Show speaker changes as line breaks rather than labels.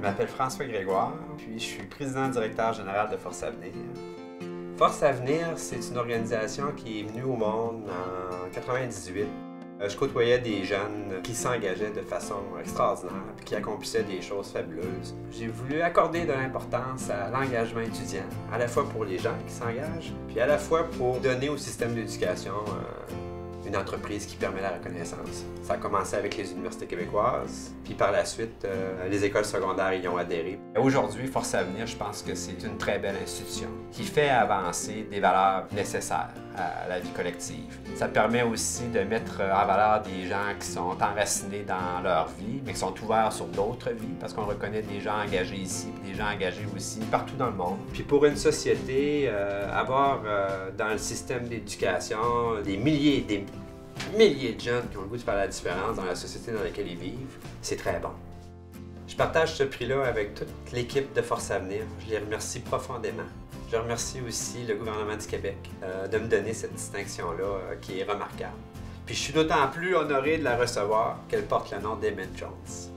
Je m'appelle François Grégoire, puis je suis président-directeur général de Force Avenir. Force Avenir, c'est une organisation qui est venue au monde en 1998. Je côtoyais des jeunes qui s'engageaient de façon extraordinaire et qui accomplissaient des choses fabuleuses. J'ai voulu accorder de l'importance à l'engagement étudiant, à la fois pour les gens qui s'engagent, puis à la fois pour donner au système d'éducation une entreprise qui permet la reconnaissance. Ça a commencé avec les universités québécoises, puis par la suite, les écoles secondaires y ont adhéré. Aujourd'hui, Force Avenir, je pense que c'est une très belle institution qui fait avancer des valeurs nécessaires à la vie collective. Ça permet aussi de mettre en valeur des gens qui sont enracinés dans leur vie, mais qui sont ouverts sur d'autres vies, parce qu'on reconnaît des gens engagés ici, puis des gens engagés aussi partout dans le monde. Puis pour une société, avoir dans le système d'éducation des milliers et des milliers de jeunes qui ont le goût de faire la différence dans la société dans laquelle ils vivent, c'est très bon. Je partage ce prix-là avec toute l'équipe de Force Avenir. Je les remercie profondément. Je remercie aussi le gouvernement du Québec de me donner cette distinction-là qui est remarquable. Puis je suis d'autant plus honoré de la recevoir qu'elle porte le nom d'Emmett Jones.